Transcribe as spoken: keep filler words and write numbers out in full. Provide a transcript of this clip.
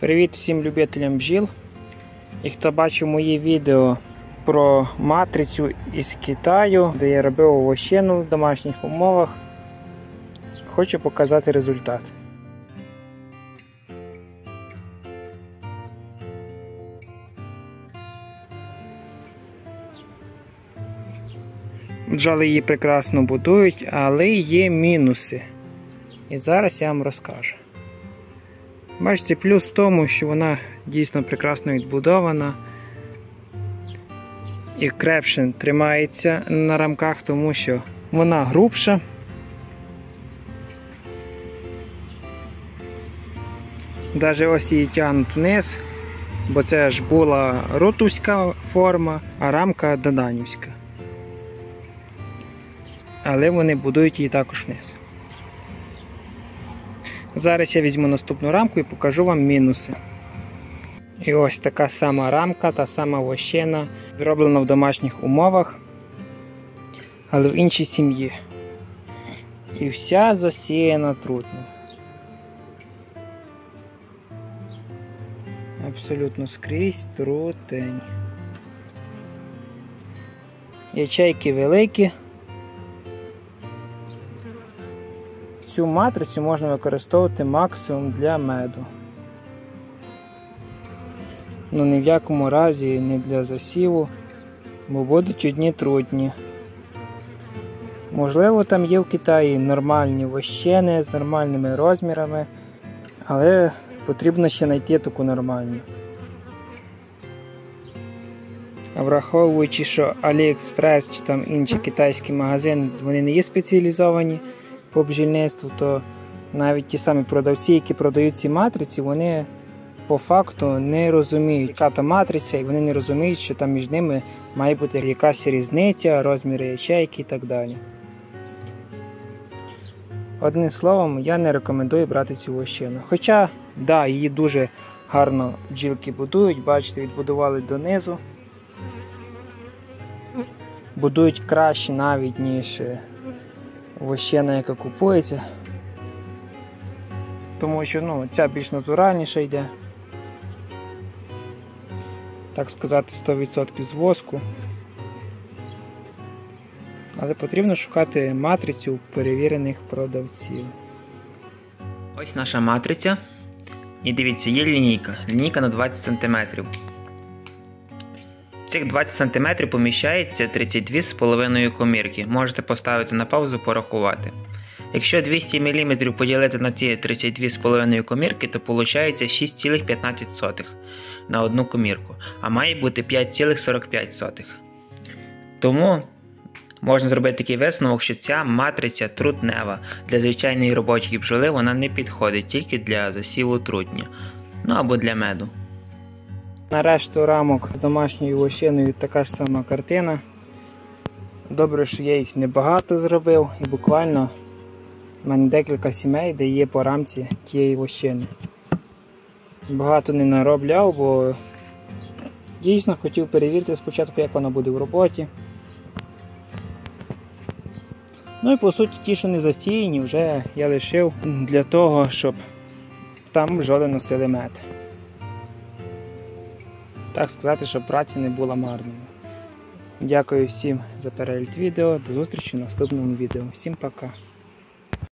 Привіт всім любителям бджіл. І хто бачив мої відео про матрицю із Китаю, де я робив овощину в домашніх умовах, хочу показати результат. Бджоли її прекрасно будують, але є мінуси. І зараз я вам розкажу. Бачите, плюс в тому, що вона дійсно прекрасно відбудована і крепше тримається на рамках, тому що вона грубша. Навіть ось її тягнуть вниз, бо це ж була ротуська форма, а рамка доданівська. Але вони будують її також вниз. Зараз я візьму наступну рамку і покажу вам мінуси. І ось така сама рамка, та сама вощина, зроблена в домашніх умовах, але в іншій сім'ї. І вся засіяна трутнем. Абсолютно скрізь трутень. Ячейки великі. Цю матрицю можна використовувати максимум для меду. Ну ні в якому разі не для засіву, бо будуть одні трутні. Можливо, там є в Китаї нормальні вощини з нормальними розмірами, але потрібно ще знайти таку нормальну. А враховуючи, що AliExpress чи там інші китайські магазини, вони не є спеціалізовані по бджільництву, то навіть ті самі продавці, які продають ці матриці, вони по факту не розуміють, яка та матриця, і вони не розуміють, що там між ними має бути якась різниця, розміри ячейки і так далі. Одним словом, я не рекомендую брати цю вощину. Хоча, да, її дуже гарно бджілки будують, бачите, відбудували донизу. Будують краще навіть, ніж вощина, яка купується. Тому що ну, ця більш натуральніша йде. Так сказати, сто відсотків з воску. Але потрібно шукати матрицю у перевірених продавців. Ось наша матриця. І дивіться, є лінійка. Лінійка на двадцять сантиметрів. В цих двадцять сантиметрів поміщається тридцять дві з половиною комірки. Можете поставити на паузу, порахувати. Якщо двісті міліметрів поділити на ці тридцять дві з половиною комірки, то виходить шість цілих п'ятнадцять сотих на одну комірку. А має бути п'ять цілих сорок п'ять сотих. Тому можна зробити такий висновок, що ця матриця трутнева. Для звичайної робочої бджоли вона не підходить, тільки для засіву трутня. Ну або для меду. На решту рамок з домашньою вощиною така ж сама картина. Добре, що я їх небагато зробив, і буквально в мене декілька сімей, де є по рамці тієї вощини. Багато не наробляв, бо дійсно хотів перевірити спочатку, як вона буде в роботі. Ну і по суті ті, що не засіяні, вже я лишив для того, щоб там бджоли носили мед. Так сказати, щоб праця не була марною. Дякую всім за перегляд відео, до зустрічі в наступному відео. Всім пока!